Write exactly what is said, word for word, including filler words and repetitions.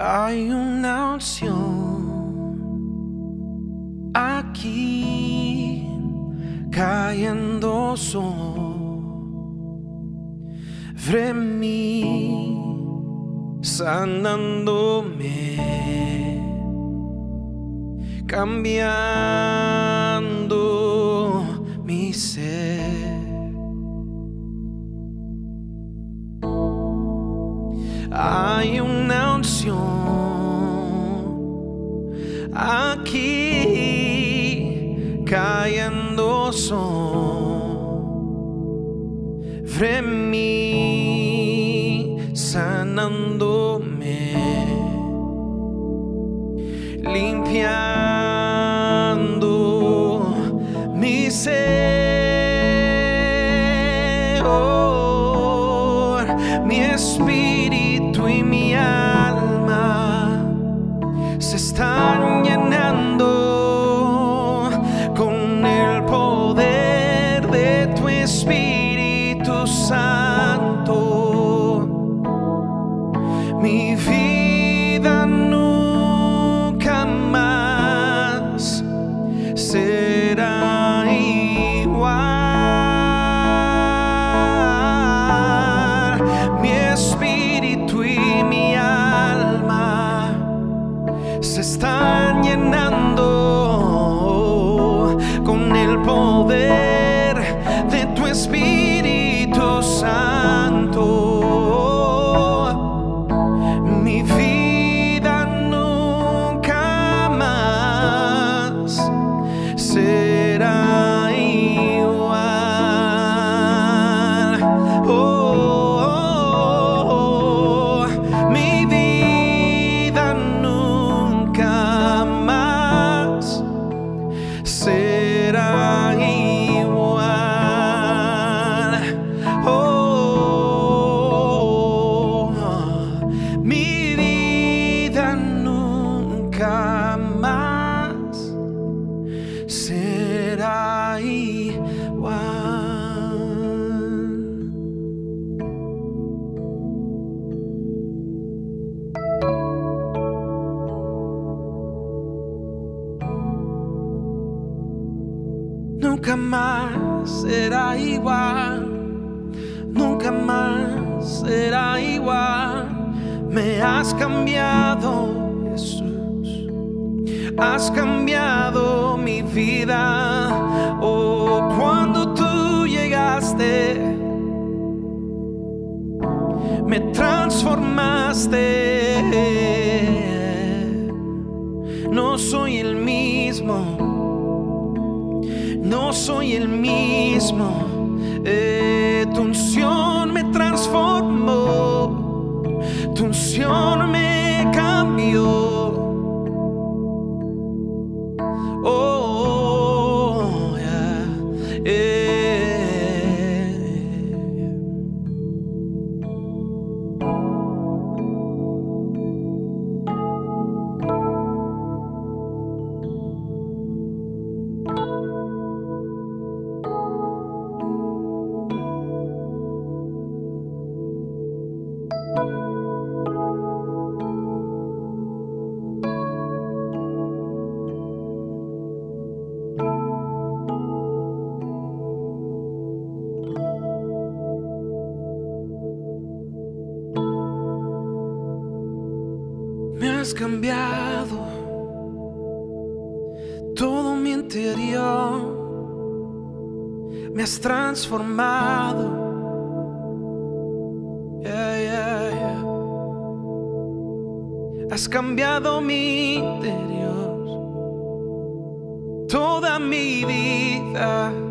Hay una unción aquí cayendo sobre mí, sanándome, cambiando mi ser. Hay una unción aquí cayendo sobre mí, sanándome, limpiando mi ser. Oh, mi espíritu y mi alma se están llenando con el poder de tu Espíritu Santo. Mi vida nunca más será igual. Mi espíritu y mi alma se están llenando con el poder de tu Espíritu Santo. Mi vida nunca más será igual. Oh, oh, oh, mi vida nunca más será igual. Oh, mi vida nunca más será igual. Nunca más será igual, nunca más será igual. Me has cambiado, Jesús, has cambiado mi vida. Oh, cuando tú llegaste, me transformaste. No soy el mismo, no soy el mismo. Eh, tu unción me transformó, tu unción me cambió. Oh, yeah, yeah. Me has cambiado todo mi interior, me has transformado. Yeah, yeah, yeah. Has cambiado mi interior, toda mi vida.